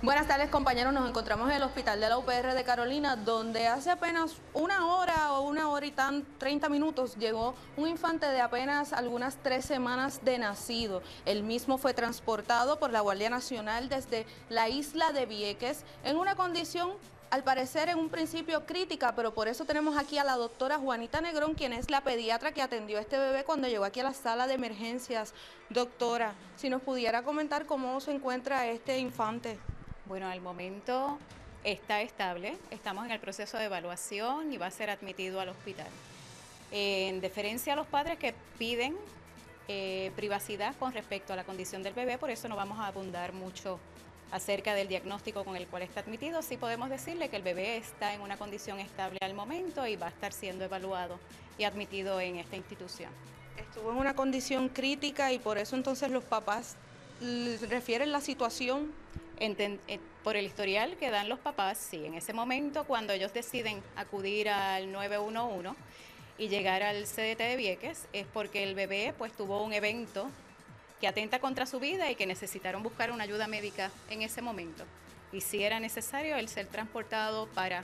Buenas tardes, compañeros. Nos encontramos en el hospital de la UPR de Carolina, donde hace apenas una hora o una hora y 30 minutos llegó un infante de apenas algunas 3 semanas de nacido. El mismo fue transportado por la Guardia Nacional desde la isla de Vieques en una condición, al parecer, en un principio crítica, pero por eso tenemos aquí a la doctora Juanita Negrón, quien es la pediatra que atendió a este bebé cuando llegó aquí a la sala de emergencias. Doctora, si nos pudiera comentar cómo se encuentra este infante. Bueno, al momento está estable, estamos en el proceso de evaluación y va a ser admitido al hospital. En deferencia a los padres que piden privacidad con respecto a la condición del bebé, por eso no vamos a abundar mucho acerca del diagnóstico con el cual está admitido. Sí podemos decirle que el bebé está en una condición estable al momento y va a estar siendo evaluado y admitido en esta institución. Estuvo en una condición crítica y por eso entonces los papás refieren la situación. Por el historial que dan los papás, sí, en ese momento cuando ellos deciden acudir al 911 y llegar al CDT de Vieques, es porque el bebé pues tuvo un evento que atenta contra su vida y que necesitaron buscar una ayuda médica en ese momento. Y si era necesario el ser transportado para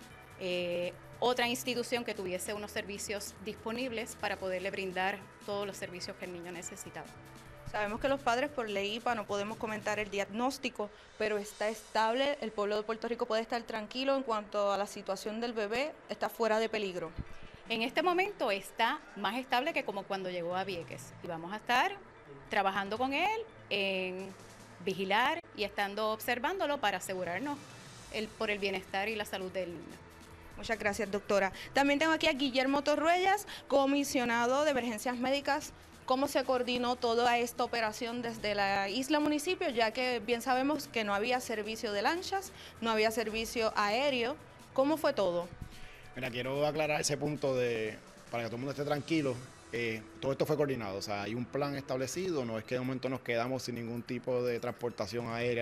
otra institución que tuviese unos servicios disponibles para poderle brindar todos los servicios que el niño necesitaba. Sabemos que los padres por ley IPA no podemos comentar el diagnóstico, pero está estable, el pueblo de Puerto Rico puede estar tranquilo en cuanto a la situación del bebé, está fuera de peligro. En este momento está más estable que como cuando llegó a Vieques y vamos a estar trabajando con él en vigilar y estando observándolo para asegurarnos por el bienestar y la salud del niño. Muchas gracias, doctora. También tengo aquí a Guillermo Torruellas, comisionado de emergencias médicas. ¿Cómo se coordinó toda esta operación desde la isla municipio, ya que bien sabemos que no había servicio de lanchas, no había servicio aéreo? ¿Cómo fue todo? Mira, quiero aclarar ese punto para que todo el mundo esté tranquilo. Todo esto fue coordinado, o sea, hay un plan establecido, no es que de momento nos quedamos sin ningún tipo de transportación aérea,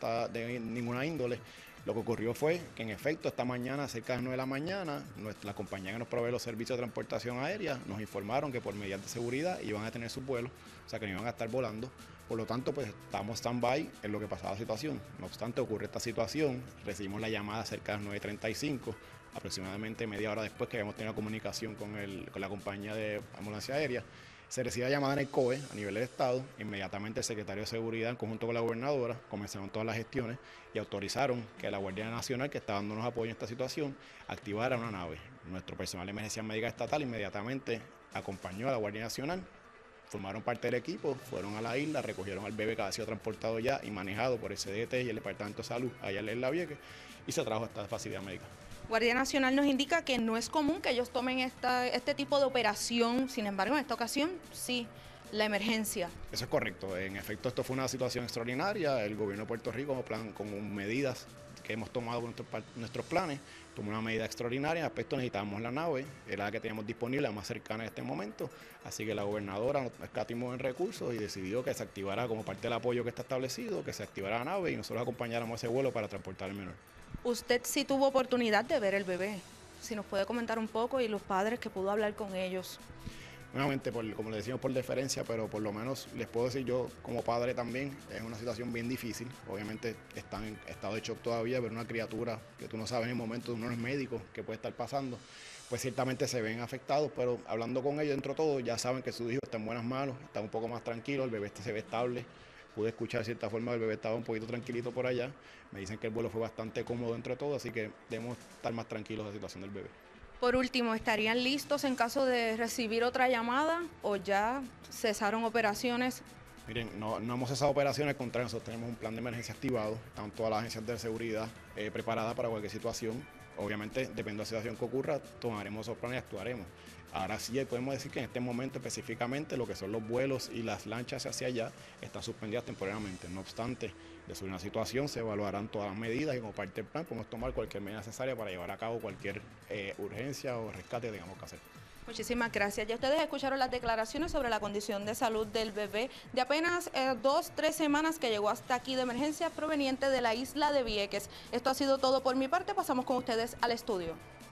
de ninguna índole. Lo que ocurrió fue que en efecto esta mañana, cerca de las 9 de la mañana, la compañía que nos provee los servicios de transportación aérea nos informaron que por medidas de seguridad iban a tener sus vuelos, o sea que no iban a estar volando. Por lo tanto, pues estamos stand-by en lo que pasaba la situación. No obstante, ocurre esta situación, recibimos la llamada cerca de las 9:35, aproximadamente media hora después que habíamos tenido comunicación con la compañía de ambulancia aérea. Se recibe la llamada en el COE a nivel del Estado, inmediatamente el secretario de Seguridad en conjunto con la gobernadora comenzaron todas las gestiones y autorizaron que la Guardia Nacional, que está dándonos apoyo en esta situación, activara una nave. Nuestro personal de emergencia médica estatal inmediatamente acompañó a la Guardia Nacional, formaron parte del equipo, fueron a la isla, recogieron al bebé que había sido transportado ya y manejado por el CDT y el Departamento de Salud allá en la isla Vieques y se trajo a esta facilidad médica. Guardia Nacional nos indica que no es común que ellos tomen este tipo de operación, sin embargo, en esta ocasión sí, la emergencia. Eso es correcto, en efecto esto fue una situación extraordinaria, el gobierno de Puerto Rico con medidas que hemos tomado con nuestros planes, tomó una medida extraordinaria, en aspecto necesitábamos la nave, era la que teníamos disponible, la más cercana en este momento, así que la gobernadora nos escatimó en recursos y decidió que se activara como parte del apoyo que está establecido, que se activara la nave y nosotros acompañáramos ese vuelo para transportar al menor. Usted sí tuvo oportunidad de ver el bebé, si nos puede comentar un poco y los padres que pudo hablar con ellos. Nuevamente, como le decimos, por deferencia, pero por lo menos les puedo decir yo como padre también, es una situación bien difícil, obviamente están en estado de shock todavía, pero una criatura que tú no sabes en el momento, uno no es médico, que puede estar pasando, pues ciertamente se ven afectados, pero hablando con ellos dentro de todo, ya saben que su hijo está en buenas manos, está un poco más tranquilo, el bebé se ve estable. Pude escuchar de cierta forma, el bebé estaba un poquito tranquilito por allá. Me dicen que el vuelo fue bastante cómodo entre todo, así que debemos estar más tranquilos de la situación del bebé. Por último, ¿estarían listos en caso de recibir otra llamada o ya cesaron operaciones? Miren, no hemos cesado operaciones, al contrario, nosotros tenemos un plan de emergencia activado, están todas las agencias de seguridad preparadas para cualquier situación. Obviamente, dependiendo de la situación que ocurra, tomaremos esos planes y actuaremos. Ahora sí podemos decir que en este momento específicamente lo que son los vuelos y las lanchas hacia allá están suspendidas temporariamente. No obstante, de sobre una situación se evaluarán todas las medidas y como parte del plan podemos tomar cualquier medida necesaria para llevar a cabo cualquier urgencia o rescate que tengamos que hacer. Muchísimas gracias. Ya ustedes escucharon las declaraciones sobre la condición de salud del bebé de apenas 2-3 semanas que llegó hasta aquí de emergencia proveniente de la isla de Vieques. Esto ha sido todo por mi parte. Pasamos con ustedes al estudio.